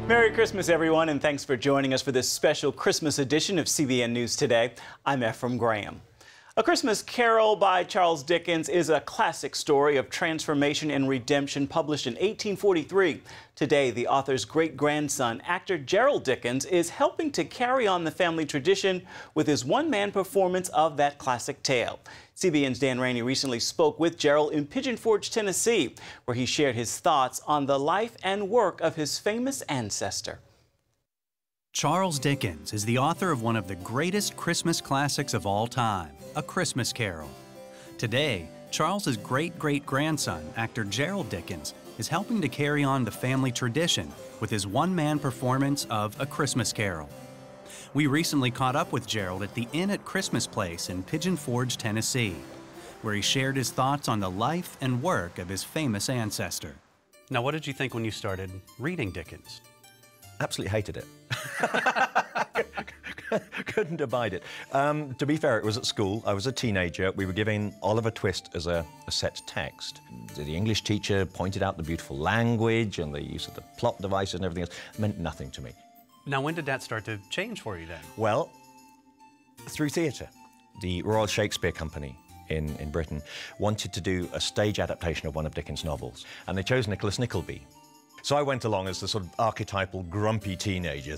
Merry Christmas, everyone, and thanks for joining us for this special Christmas edition of CBN News Today. I'm Ephraim Graham. A Christmas Carol by Charles Dickens is a classic story of transformation and redemption published in 1843. Today, the author's great-grandson, actor Gerald Dickens, is helping to carry on the family tradition with his one-man performance of that classic tale. CBN's Dan Rainey recently spoke with Gerald in Pigeon Forge, Tennessee, where he shared his thoughts on the life and work of his famous ancestor. Charles Dickens is the author of one of the greatest Christmas classics of all time, A Christmas Carol. Today, Charles's great-great-grandson, actor Gerald Dickens, is helping to carry on the family tradition with his one-man performance of A Christmas Carol. We recently caught up with Gerald at the Inn at Christmas Place in Pigeon Forge, Tennessee, where he shared his thoughts on the life and work of his famous ancestor. Now, what did you think when you started reading Dickens? Absolutely hated it. Couldn't abide it. To be fair, it was at school. I was a teenager. We were giving Oliver Twist as a set text. The English teacher pointed out the beautiful language and the use of the plot devices and everything else. It meant nothing to me. Now, when did that start to change for you then? Well, through theatre. The Royal Shakespeare Company in Britain wanted to do a stage adaptation of one of Dickens' novels, and they chose Nicholas Nickleby. So I went along as the sort of archetypal grumpy teenager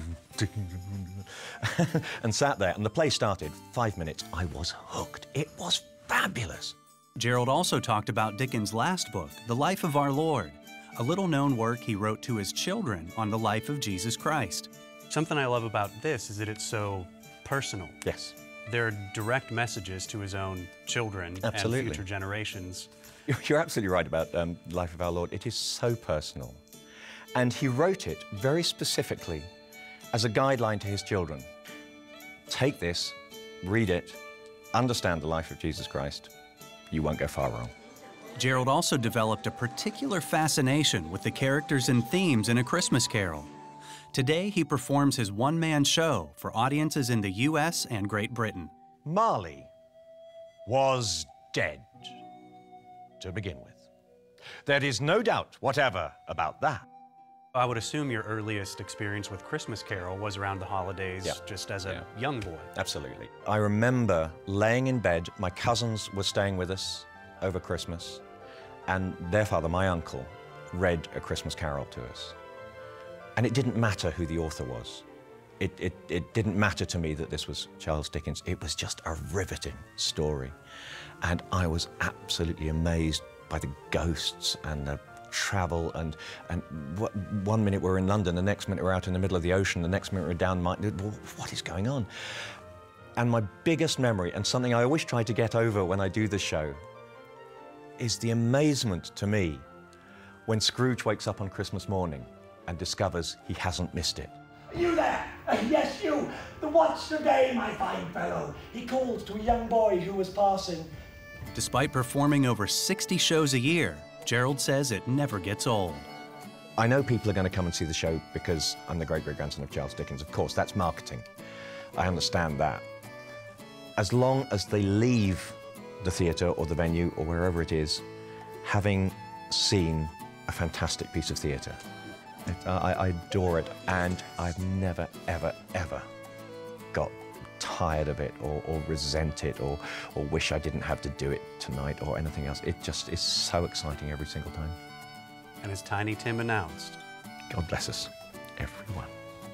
and sat there, and the play started. 5 minutes, I was hooked. It was fabulous. Gerald also talked about Dickens' last book, The Life of Our Lord, a little-known work he wrote to his children on the life of Jesus Christ. Something I love about this is that it's so personal. Yes. There are direct messages to his own children and future generations. You're absolutely right about Life of Our Lord. It is so personal. And he wrote it very specifically as a guideline to his children. Take this, read it, understand the life of Jesus Christ. You won't go far wrong. Gerald also developed a particular fascination with the characters and themes in A Christmas Carol. Today, he performs his one-man show for audiences in the U.S. and Great Britain. Marley was dead to begin with. There is no doubt whatever about that. I would assume your earliest experience with Christmas Carol was around the holidays, just as a young boy. Absolutely. I remember laying in bed. My cousins were staying with us over Christmas, and their father, my uncle, read A Christmas Carol to us. And it didn't matter who the author was. It didn't matter to me that this was Charles Dickens. It was just a riveting story. And I was absolutely amazed by the ghosts and the travel and one minute we're in London, the next minute we're out in the middle of the ocean, the next minute we're down what is going on? And my biggest memory, and something I always try to get over when I do the show, is the amazement to me when Scrooge wakes up on Christmas morning and discovers he hasn't missed it. You there? Yes, you. What's the day, my fine fellow? He called to a young boy who was passing. Despite performing over 60 shows a year, Gerald says it never gets old. I know people are going to come and see the show because I'm the great-great-grandson of Charles Dickens. Of course, that's marketing. I understand that. As long as they leave the theatre or the venue or wherever it is, having seen a fantastic piece of theatre. I adore it, and I've never, ever, ever got tired of it or resent it or wish I didn't have to do it tonight or anything else. It just is so exciting every single time. And as Tiny Tim announced, God bless us, everyone.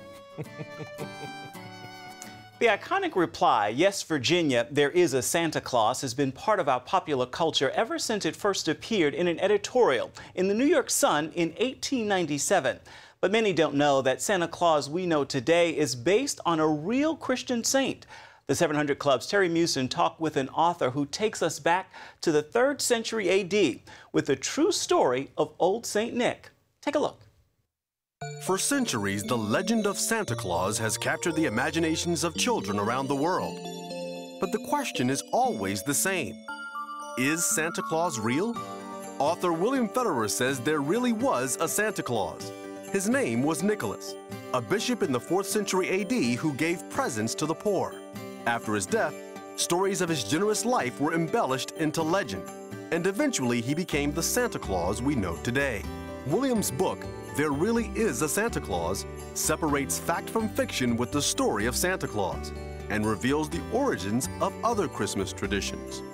The iconic reply, "Yes, Virginia, there is a Santa Claus," has been part of our popular culture ever since it first appeared in an editorial in the New York Sun in 1897. But many don't know that Santa Claus we know today is based on a real Christian saint. The 700 Club's Terry Mewson talked with an author who takes us back to the 3rd century A.D. with the true story of Old Saint Nick. Take a look. For centuries, the legend of Santa Claus has captured the imaginations of children around the world. But the question is always the same. Is Santa Claus real? Author William Federer says there really was a Santa Claus. His name was Nicolas, a bishop in the 4th century A.D. who gave presents to the poor. After his death, stories of his generous life were embellished into legend, and eventually he became the Santa Claus we know today. William's book, There Really Is a Santa Claus separates fact from fiction with the story of Santa Claus and reveals the origins of other Christmas traditions.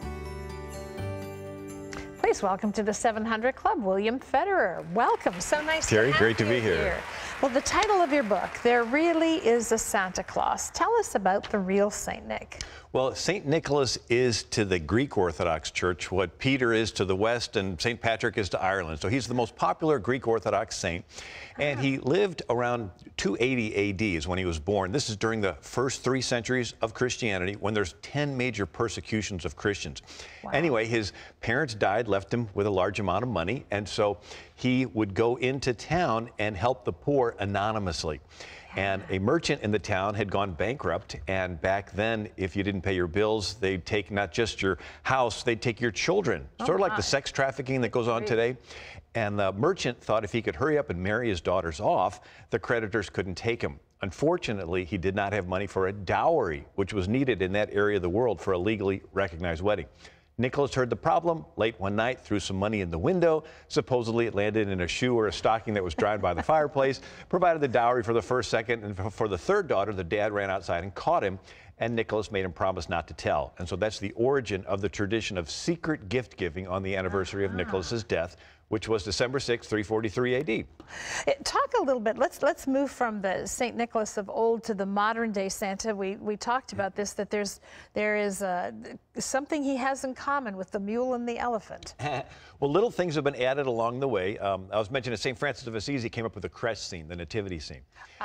Please welcome to the 700 Club, William Federer. Welcome. So nice Terry, to have great to you be here. Well, the title of your book, There Really Is a Santa Claus. Tell us about the real Saint Nick. Well, St. Nicholas is to the Greek Orthodox Church what Peter is to the West and St. Patrick is to Ireland. So he's the most popular Greek Orthodox saint. And he lived around 280 AD is when he was born. This is during the first 3 centuries of Christianity when there's 10 major persecutions of Christians. Wow. Anyway, his parents died, left him with a large amount of money. And so he would go into town and help the poor anonymously. And a merchant in the town had gone bankrupt, and back then, if you didn't pay your bills, they'd take not just your house, they'd take your children. Sort of like the sex trafficking that goes on today. And the merchant thought if he could hurry up and marry his daughters off, the creditors couldn't take him. Unfortunately, he did not have money for a dowry, which was needed in that area of the world for a legally recognized wedding. Nicholas heard the problem late one night, threw some money in the window. Supposedly it landed in a shoe or a stocking that was dried by the fireplace, provided the dowry for the first, second, and for the third daughter, the dad ran outside and caught him, and Nicholas made him promise not to tell. And so that's the origin of the tradition of secret gift giving on the anniversary of Nicholas's death, which was December 6, 343 AD. Talk a little bit, let's move from the St. Nicholas of old to the modern day Santa. We talked about this, that there is something he has in common with the mule and the elephant. Well, little things have been added along the way. I was mentioning St. Francis of Assisi came up with the crest scene, the nativity scene.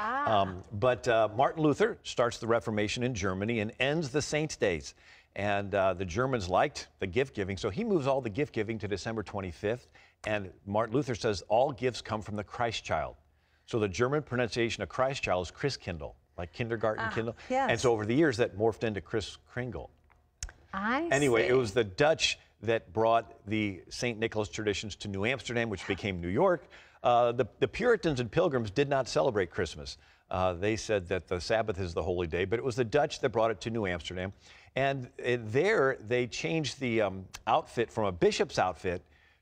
But Martin Luther starts the Reformation in Germany and ends the saints' days. And the Germans liked the gift giving, so he moves all the gift giving to December 25th. And Martin Luther says all gifts come from the Christ child. So the German pronunciation of Christ child is Christkindl, like kindergarten kindle. Yes. And so over the years that morphed into Kris Kringle. Anyway, it was the Dutch that brought the St. Nicholas traditions to New Amsterdam, which became New York. The Puritans and Pilgrims did not celebrate Christmas. They said that the Sabbath is the holy day, but it was the Dutch that brought it to New Amsterdam. And there they changed the outfit from a bishop's outfit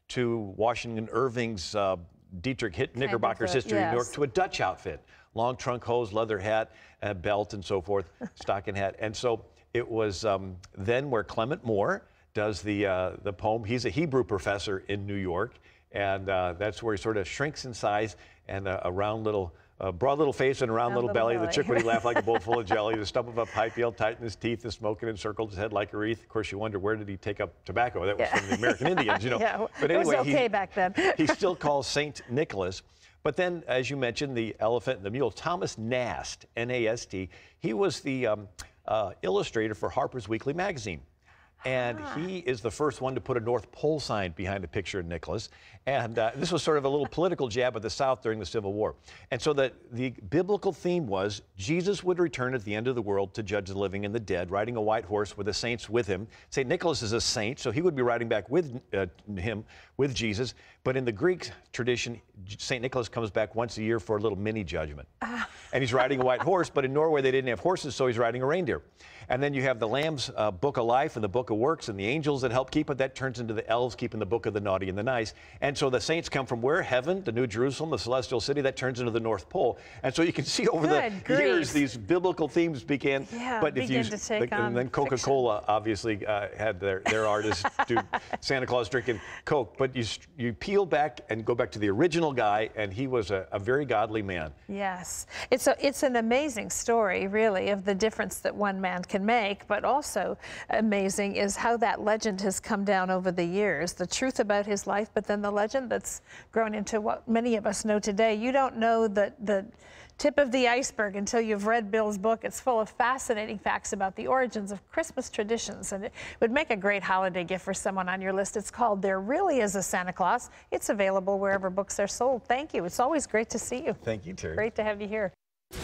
to Washington Irving's Dietrich Knickerbocker's History of New York to a Dutch outfit. Long trunk hose, leather hat, belt, and so forth, stocking hat. And so it was then where Clement Moore does the poem. He's a Hebrew professor in New York, and that's where he sort of shrinks in size and a round little, broad little face and a round little belly. The chick would laugh like a bowl full of jelly. The stump of a pipe, he held tight in his teeth, the smoking encircled his head like a wreath. Of course, you wonder, where did he take up tobacco? That was from the American Indians, you know. But anyway, it was okay back then. He still calls Saint Nicholas. But then, as you mentioned, the elephant and the mule, Thomas Nast, N-A-S-T, he was the illustrator for Harper's Weekly magazine. And he is the first one to put a North Pole sign behind a picture of Nicholas. And this was sort of a little political jab at the South during the Civil War. And so the biblical theme was Jesus would return at the end of the world to judge the living and the dead, riding a white horse with the saints with him. St. Nicholas is a saint, so he would be riding back with him, with Jesus. But in the Greek tradition, St. Nicholas comes back once a year for a little mini judgment. And he's riding a white horse, but in Norway they didn't have horses, so he's riding a reindeer. And then you have the Lamb's Book of Life and the Book of Works, and the angels that help keep it. That turns into the elves keeping the Book of the Naughty and the Nice. And so the saints come from where? Heaven, the New Jerusalem, the Celestial City. That turns into the North Pole. And so you can see over the years these biblical themes began. But and then Coca-Cola obviously had their artists do Santa Claus drinking Coke. But you peel back and go back to the original guy, and he was a very godly man. Yes. It's an amazing story, really, of the difference that one man can make, but also amazing is how that legend has come down over the years, the truth about his life, but then the legend that's grown into what many of us know today. You don't know the tip of the iceberg until you've read Bill's book. It's full of fascinating facts about the origins of Christmas traditions, and it would make a great holiday gift for someone on your list. It's called There Really Is a Santa Claus. It's available wherever books are sold. Thank you. It's always great to see you. Thank you, Terry. Great to have you here.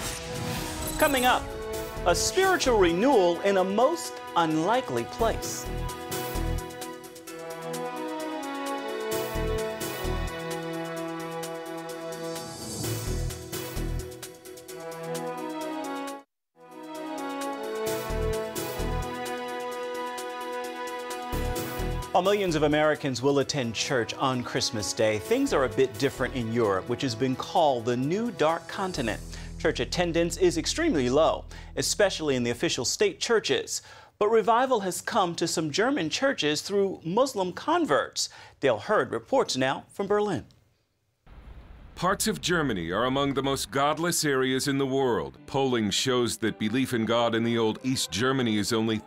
Coming up, a spiritual renewal in a most unlikely place. While millions of Americans will attend church on Christmas Day, things are a bit different in Europe, which has been called the New Dark Continent. Church attendance is extremely low, especially in the official state churches. But revival has come to some German churches through Muslim converts. Dale Hurd reports now from Berlin. Parts of Germany are among the most godless areas in the world. Polling shows that belief in God in the old East Germany is only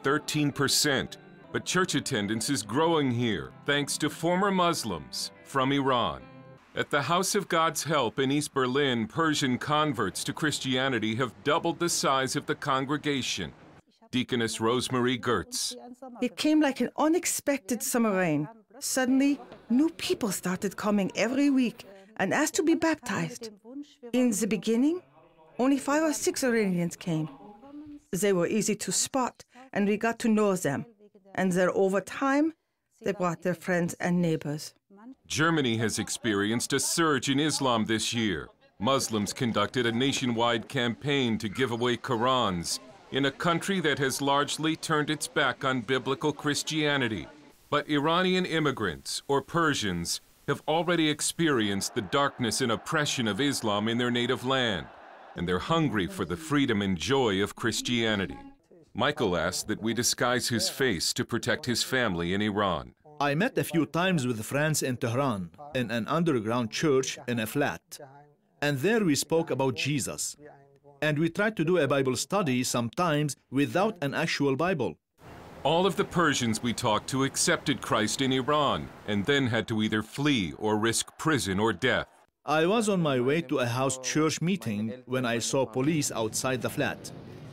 13%. But church attendance is growing here, thanks to former Muslims from Iran. At the House of God's Help in East Berlin, Persian converts to Christianity have doubled the size of the congregation. Deaconess Rosemary Gertz. It came like an unexpected summer rain. Suddenly, new people started coming every week and asked to be baptized. In the beginning, only 5 or 6 Iranians came. They were easy to spot, and we got to know them. And then over time, they brought their friends and neighbors. Germany has experienced a surge in Islam this year. Muslims conducted a nationwide campaign to give away Qurans in a country that has largely turned its back on biblical Christianity. But Iranian immigrants, or Persians, have already experienced the darkness and oppression of Islam in their native land, and they're hungry for the freedom and joy of Christianity. Michael asked that we disguise his face to protect his family in Iran. I met a few times with friends in Tehran, in an underground church in a flat. And there we spoke about Jesus. And we tried to do a Bible study sometimes without an actual Bible. All of the Persians we talked to accepted Christ in Iran and then had to either flee or risk prison or death. I was on my way to a house church meeting when I saw police outside the flat.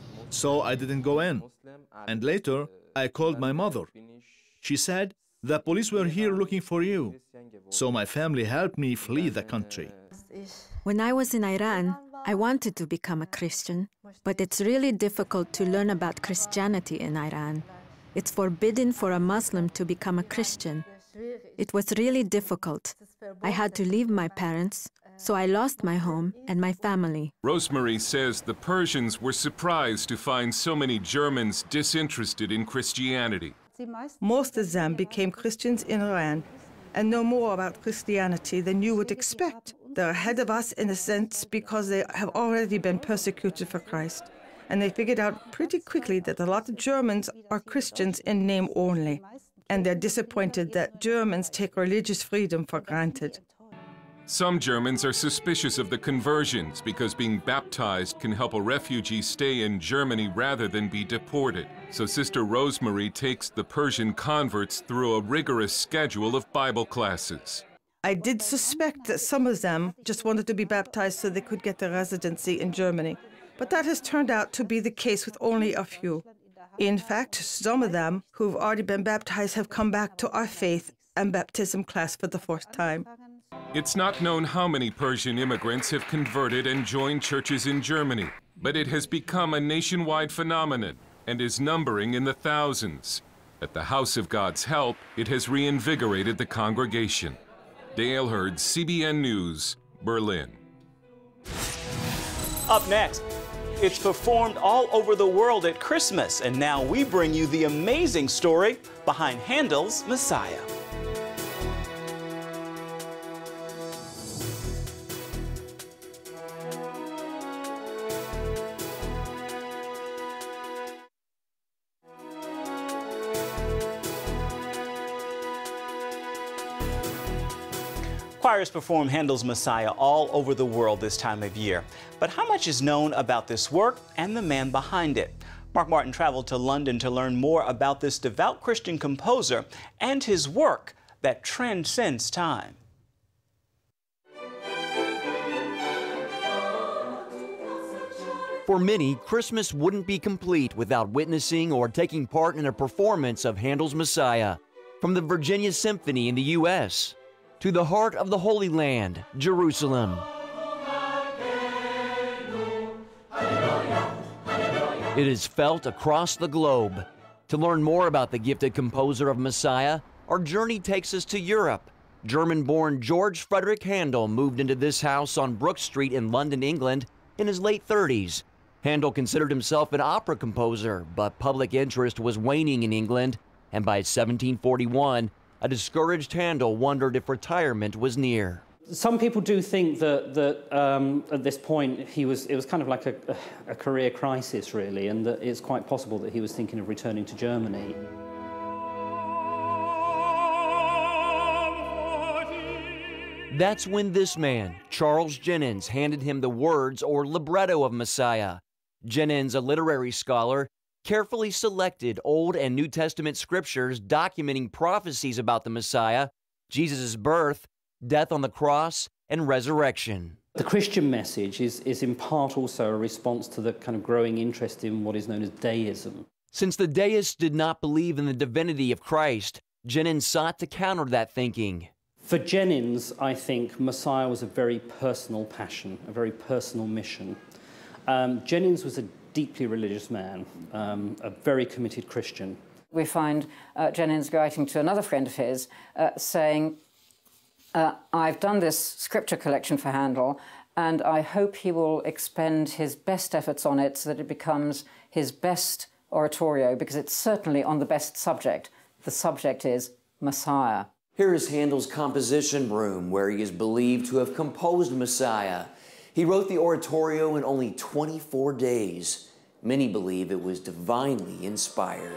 So I didn't go in. And later, I called my mother. She said, "The police were here looking for you." So my family helped me flee the country. When I was in Iran, I wanted to become a Christian, but it's really difficult to learn about Christianity in Iran. It's forbidden for a Muslim to become a Christian. It was really difficult. I had to leave my parents, so I lost my home and my family. Rosemary says the Persians were surprised to find so many Germans disinterested in Christianity. Most of them became Christians in Iran and know more about Christianity than you would expect. They're ahead of us in a sense because they have already been persecuted for Christ. And they figured out pretty quickly that a lot of Germans are Christians in name only. And they're disappointed that Germans take religious freedom for granted. Some Germans are suspicious of the conversions because being baptized can help a refugee stay in Germany rather than be deported. So Sister Rosemary takes the Persian converts through a rigorous schedule of Bible classes. I did suspect that some of them just wanted to be baptized so they could get a residency in Germany. But that has turned out to be the case with only a few. In fact, some of them who've already been baptized have come back to our faith and baptism class for the first time. It's not known how many Persian immigrants have converted and joined churches in Germany, but it has become a nationwide phenomenon and is numbering in the thousands. At the House of God's Help, it has reinvigorated the congregation. Dale Hurd, CBN News, Berlin. Up next, it's performed all over the world at Christmas, and now we bring you the amazing story behind Handel's Messiah. Choirs perform Handel's Messiah all over the world this time of year. But how much is known about this work and the man behind it? Mark Martin traveled to London to learn more about this devout Christian composer and his work that transcends time. For many, Christmas wouldn't be complete without witnessing or taking part in a performance of Handel's Messiah. From the Virginia Symphony in the U.S. to the heart of the Holy Land, Jerusalem. It is felt across the globe. To learn more about the gifted composer of Messiah, our journey takes us to Europe. German-born George Frederick Handel moved into this house on Brook Street in London, England, in his late 30s. Handel considered himself an opera composer, but public interest was waning in England, and by 1741, a discouraged Handel wondered if retirement was near. Some people do think that at this point it was kind of like a career crisis, really, and that it's quite possible that he was thinking of returning to Germany. That's when this man, Charles Dickens, handed him the words or libretto of Messiah. Dickens, a literary scholar, carefully selected Old and New Testament scriptures documenting prophecies about the Messiah, Jesus' birth, death on the cross, and resurrection. The Christian message is in part also a response to the kind of growing interest in what is known as deism. Since the deists did not believe in the divinity of Christ, Dickens sought to counter that thinking. For Dickens, I think Messiah was a very personal passion, a very personal mission. Dickens was a deeply religious man, a very committed Christian. We find Dickens writing to another friend of his saying, I've done this scripture collection for Handel, and I hope he will expend his best efforts on it so that it becomes his best oratorio, because it's certainly on the best subject. The subject is Messiah. Here is Handel's composition room, where he is believed to have composed Messiah. He wrote the oratorio in only 24 days. Many believe it was divinely inspired.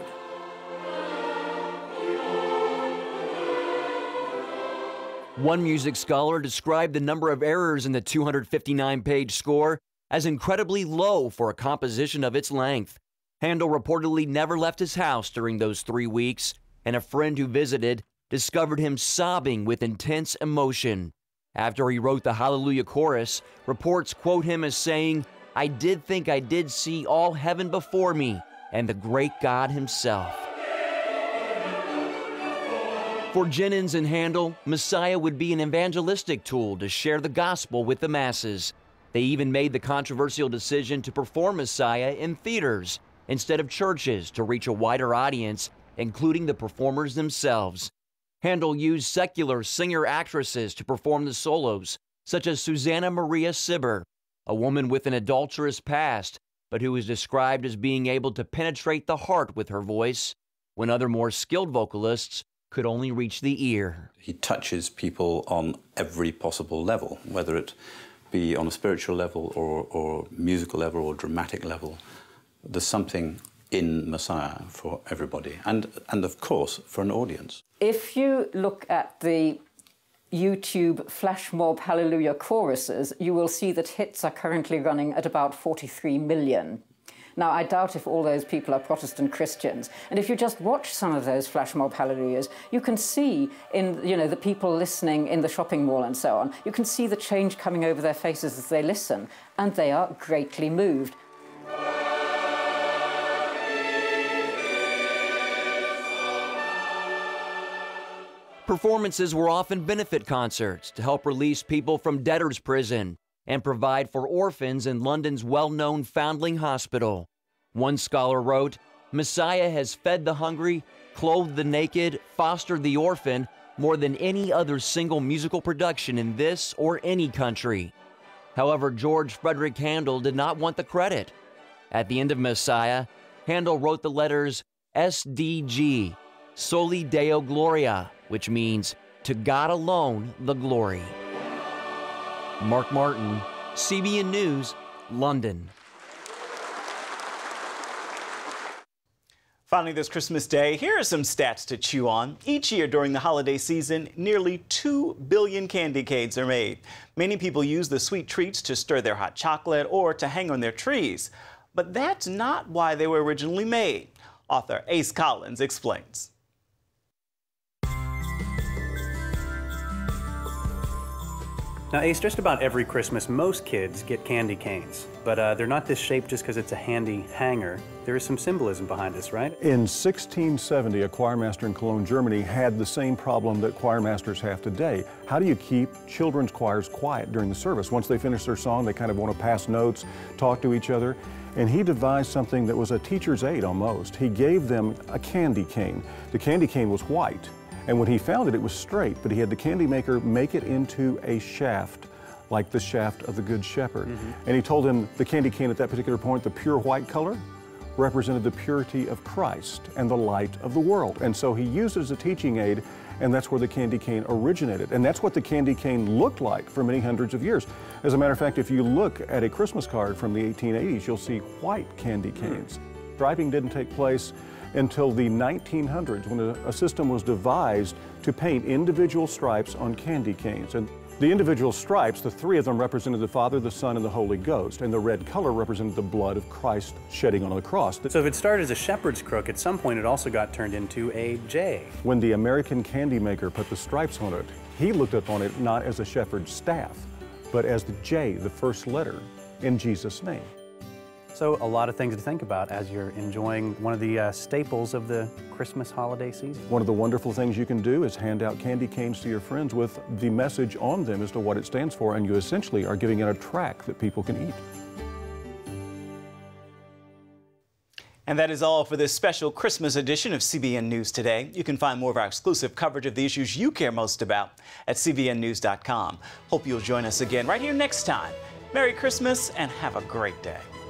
One music scholar described the number of errors in the 259-page score as incredibly low for a composition of its length. Handel reportedly never left his house during those 3 weeks, and a friend who visited discovered him sobbing with intense emotion. After he wrote the Hallelujah chorus, reports quote him as saying, "I did think I did see all heaven before me and the great God himself." For Dickens and Handel, Messiah would be an evangelistic tool to share the gospel with the masses. They even made the controversial decision to perform Messiah in theaters instead of churches to reach a wider audience, including the performers themselves. Handel used secular singer-actresses to perform the solos, such as Susanna Maria Cibber, a woman with an adulterous past, but who is described as being able to penetrate the heart with her voice, when other more skilled vocalists could only reach the ear. He touches people on every possible level, whether it be on a spiritual level or musical level or dramatic level. There's something in Messiah for everybody, and of course for an audience. If you look at the YouTube flash mob Hallelujah choruses, you will see that hits are currently running at about 43 million. Now, I doubt if all those people are Protestant Christians. And if you just watch some of those flash mob hallelujahs, you can see in, the people listening in the shopping mall and so on, you can see the change coming over their faces as they listen, and they are greatly moved. Performances were often benefit concerts to help release people from debtor's prison and provide for orphans in London's well-known Foundling Hospital. One scholar wrote, "Messiah has fed the hungry, clothed the naked, fostered the orphan more than any other single musical production in this or any country." However, George Frederick Handel did not want the credit. At the end of Messiah, Handel wrote the letters SDG, Soli Deo Gloria, which means, "To God alone the glory." Mark Martin, CBN News, London. Finally, this Christmas Day, here are some stats to chew on. Each year during the holiday season, nearly 2 billion candy canes are made. Many people use the sweet treats to stir their hot chocolate or to hang on their trees. But that's not why they were originally made. Author Ace Collins explains. Now, Ace, just about every Christmas, most kids get candy canes, but they're not this shape just because it's a handy hanger. There is some symbolism behind this, right? In 1670, a choirmaster in Cologne, Germany, had the same problem that choirmasters have today. How do you keep children's choirs quiet during the service? Once they finish their song, they kind of want to pass notes, talk to each other. And he devised something that was a teacher's aid almost. He gave them a candy cane. The candy cane was white. And when he found it, it was straight, but he had the candy maker make it into a shaft, like the shaft of the Good Shepherd. And he told him the candy cane at that particular point, the pure white color, represented the purity of Christ and the light of the world. And so he used it as a teaching aid, and that's where the candy cane originated. And that's what the candy cane looked like for many hundreds of years. As a matter of fact, if you look at a Christmas card from the 1880s, you'll see white candy canes. Striping didn't take place until the 1900s, when a system was devised to paint individual stripes on candy canes. And the individual stripes, the three of them represented the Father, the Son, and the Holy Ghost, and the red color represented the blood of Christ shedding on the cross. So if it started as a shepherd's crook, at some point it also got turned into a J. When the American candy maker put the stripes on it, he looked upon it not as a shepherd's staff, but as the J, the first letter, in Jesus' name. So a lot of things to think about as you're enjoying one of the staples of the Christmas holiday season. One of the wonderful things you can do is hand out candy canes to your friends with the message on them as to what it stands for, and you essentially are giving it a tract that people can eat. And that is all for this special Christmas edition of CBN News Today. You can find more of our exclusive coverage of the issues you care most about at cbnnews.com. Hope you'll join us again right here next time. Merry Christmas and have a great day.